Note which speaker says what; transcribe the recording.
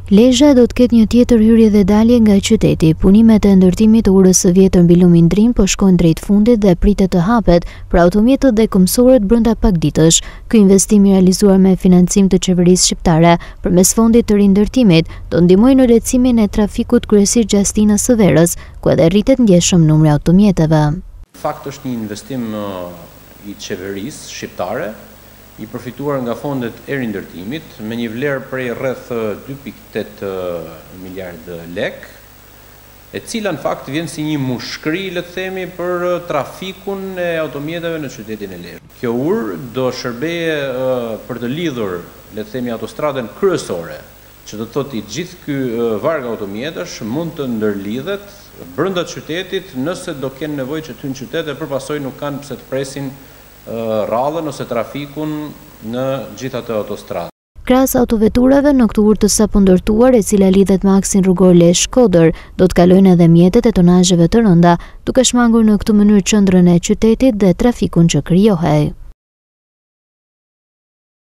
Speaker 1: Lezhë do të ketë një tjetër hyrje dhe dalje nga qyteti. Punimet e ndërtimit të urës së vjetër mbi Lumindrin po shkojnë drejt fundit dhe pritet të hapet për automjetët dhe këmbësorët brenda pak ditësh. Ky investim i realizuar me financim të qeverisë shqiptare përmes fondit të rindërtimit do ndihmojë në lehtësimin e trafikut kryesisht gjastinës së verës, ku edhe rritet ndjeshëm numri automjeteve.
Speaker 2: Fakt është një investim i qeverisë shqiptare i përfituar nga fondet e rindërtimit me një vlerë prej rreth 2.8 miliard lek, e cila në fakt vjen si një mushkëri, le të themi, për trafikun e automjeteve në qytetin e Lezhës. Kjo urë do shërbeje për të lidhur, le të themi, autostradën kryesore, që do të thotë i gjithë ky varg automjetësh mund të ndërlidhet brenda qytetit nëse do kenë nevojë që të hyjnë në qytet e përpasoj nuk kanë pse të presin rrallën ose trafikun në gjithë atë autostradë.
Speaker 1: Krahas autoveturave në këtë urë të sapo ndërtuar, e cila lidhet me aksin rrugor Lezhë-Shkodër, do të kalojnë edhe mjetet e tonazheve të rënda, duke shmangur në këtë mënyrë qendrën e qytetit dhe trafikun që krijohej.